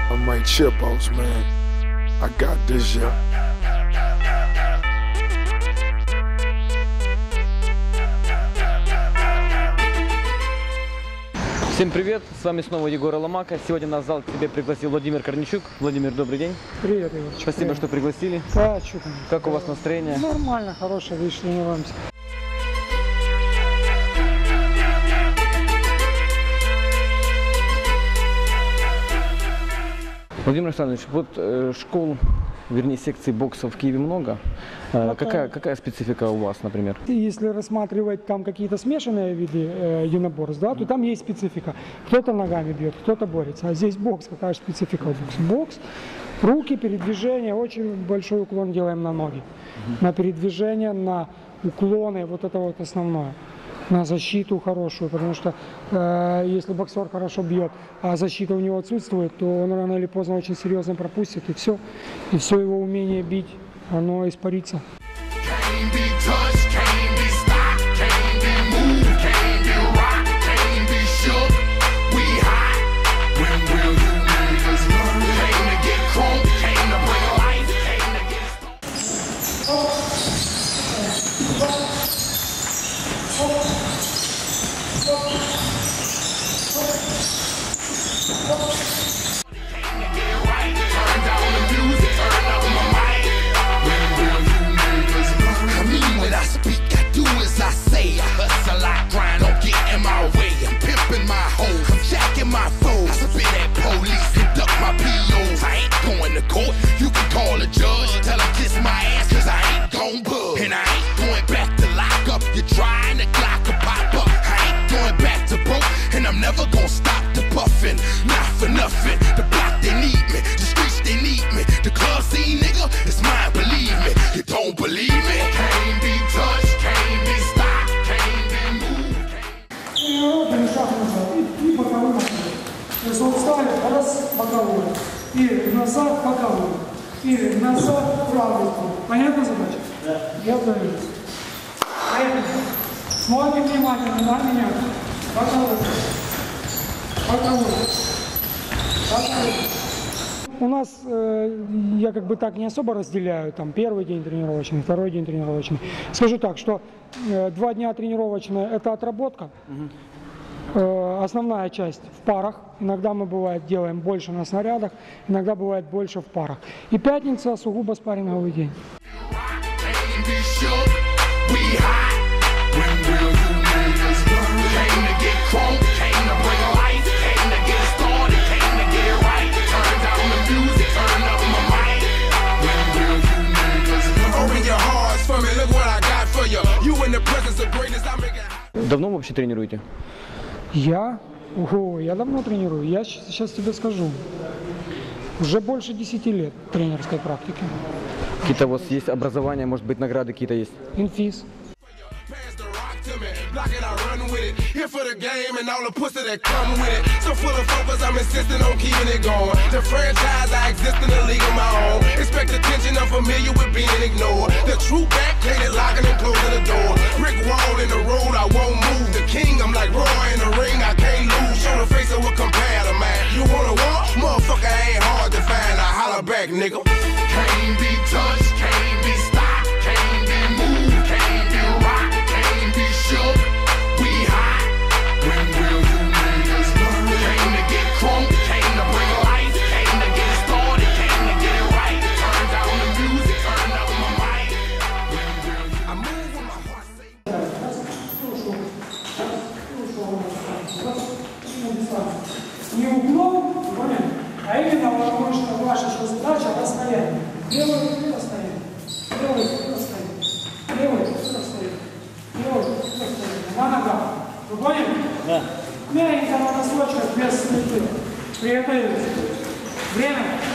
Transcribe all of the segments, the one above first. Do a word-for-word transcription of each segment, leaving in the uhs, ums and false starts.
I'm my chipos, man. I got this, yeah. Всем привет, с вами снова Егор Ломака. Сегодня нас в зал к себе пригласил Владимир Корничук. Владимир, добрый день. Привет, Егор. Спасибо, привет. что пригласили. Да, что там? Как у вас настроение? Нормально, хорошее, видишь, тренируемся. Владимир Александрович, вот э, школ, вернее секций бокса в Киеве много. Э, какая, какая специфика у вас, например? Если рассматривать там какие-то смешанные виды э, единоборств, да, то там есть специфика. Кто-то ногами бьет, кто-то борется. А здесь бокс, какая же специфика у бокса? Бокс, руки, передвижение, очень большой уклон делаем на ноги. Uh-huh. На передвижение, на уклоны, вот это вот основное. На защиту хорошую, потому что э, если боксер хорошо бьет, а защита у него отсутствует, то он рано или поздно очень серьезно пропустит, и все. И все его умение бить, оно испарится. Раз, боковую, и назад, боковую, и назад, правую. Понятна задача? Да. Я даю. Поехали. Смотрим внимательно на меня. Боковую. Боковую. Боковую. У нас, э, я как бы так не особо разделяю, там, первый день тренировочный, второй день тренировочный. Скажу так, что э, два дня тренировочные – это отработка. Угу. Основная часть в парах. Иногда мы, бывает, делаем больше на снарядах, иногда бывает больше в парах. И пятница сугубо спарринговый день. Давно вы вообще тренируете? Я? Ого, я давно тренирую. Я сейчас тебе скажу. Уже больше десяти лет тренерской практики. Какие-то у вас есть образования, может быть, награды какие-то есть? Инфиз. Here for the game and all the pussy that come with it. So full of focus, I'm insisting on keeping it going. The franchise, I exist in a league of my own. Expect attention, I'm familiar with being ignored. The true back, plated locking and closing the door. Brick wall in the road, I won't move. The king, I'm like Roy in the ring, I can't lose. Show the face of what compare to man. You wanna walk? Motherfucker ain't hard to find. I holler back, nigga. Can't be touched, can't be stopped, can't be moved, can't be rocked, can't be shook. We high. When will you niggas learn? Came to get crunk, came to bring life, came to get started, came to get it right. Turn down the music, turn up my mic. When will you? I move with my heart say. Не углом, понял? А именно потому, что ваша задача расстояние. Левый руки расстояние. Левый руки расстояние. Левый руки расстояние. Левый руки расстояние. На ногах. Вы поняли? Да. Мягенько на носочках, без стрельбы. Приготовились. Время.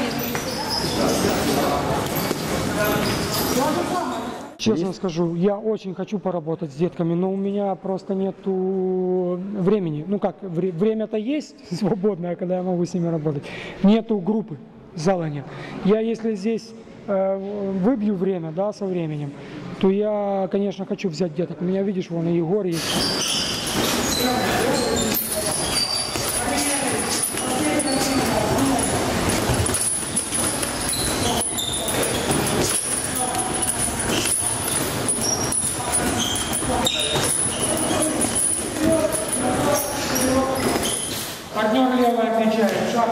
Честно скажу, я очень хочу поработать с детками, но у меня просто нету времени. Ну как, вре- время-то есть свободное, когда я могу с ними работать. Нету группы, зала нет. Я если здесь э, выбью время, да, со временем, то я, конечно, хочу взять деток. У меня, видишь, вон и Егор есть.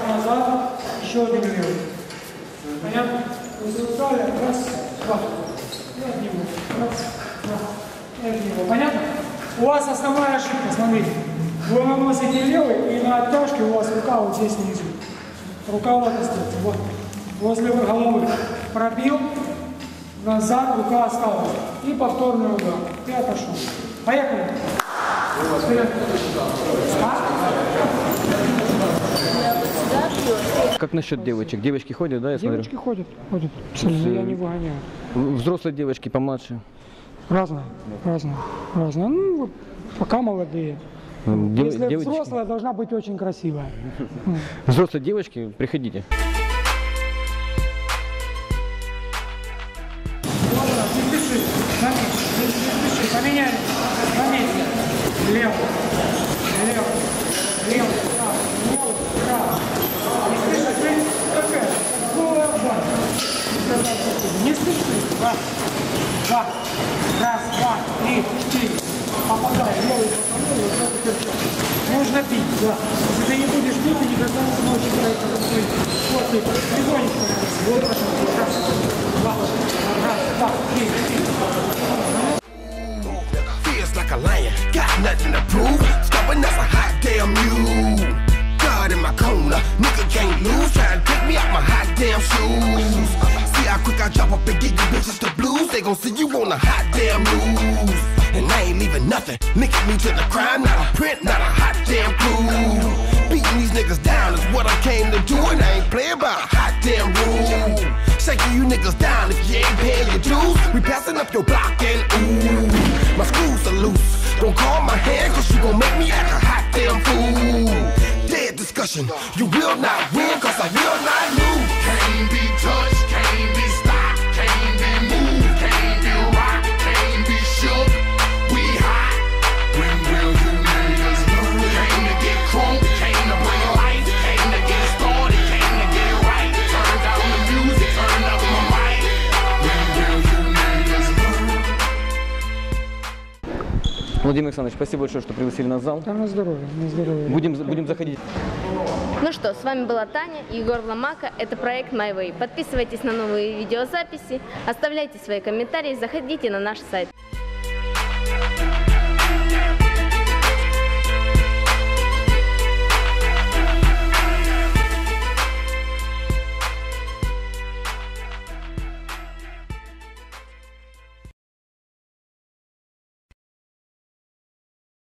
назад, еще один левый. Понятно? То есть вот далее, раз, два. И от него. Раз, два. И от него. Понятно? У вас основная ошибка, смотрите. Вы наносите левый, и на оттяжке у вас рука вот здесь внизу. Рука вот остается. Вот. Возле головы. Пробил. Назад, рука осталась. И повторный удар. И отошел. Поехали. Вперед. Как насчет девочек? Девочки ходят, да, я смотрю? Девочки ходят, ходят. Я не выгоняю. Взрослые девочки помладше? Разные, разные, разные. Ну, вот, пока молодые. Дев... Если девочки... взрослая, должна быть очень красивая. Взрослые девочки, приходите. Не спеши, заметь, не спеши, поменяй, заметь. Лево, лево, лево, право, лево, право. Не спеши, ты такая, голая база. Не спеши, два, два, раз, два, три, четыре. Попадай, левый, попадай, вот так вот. Нужно пить, да. Если ты не будешь пить, ты никогда не сможешь играть на свой. Вот ты, пригонишь, вот раз, два, раз, два, три, четыре. Feels like a lion, got nothing to prove. Stubborn as a hot damn mule. God in my corner, nigga can't lose. Trying to take me out my hot damn shoes. See how quick I drop up and get you bitches the blues. They gon' see you on the hot damn news. And I ain't leaving nothing. Linking me to the crime, not a print, not a hot damn clue. Beating these niggas down is what I came to do, and I ain't playing by a hot damn rule. Shaking you niggas down if you ain't paying your dues. We passing up your block and ooh, my screws are loose. Don't call my hand, cause you gon' make me act a hot damn fool. Dead discussion, you will not win, cause I will not lose. Can't be touched, can't be stopped, can't be moved, can't be rocked, can't be shook. We hot. When will you niggas learn? Came to get crunk, came to bring life, came to get started, came to get right. Turn down the music, turn up my mic. When will you niggas learn? Владимир Александрович, спасибо большое, что пригласили нас в зал. Да, на здоровье, на здоровье. Будем, будем заходить. Ну что, с вами была Таня и Егор Ломака. Это проект My Way. Подписывайтесь на новые видеозаписи, оставляйте свои комментарии, заходите на наш сайт.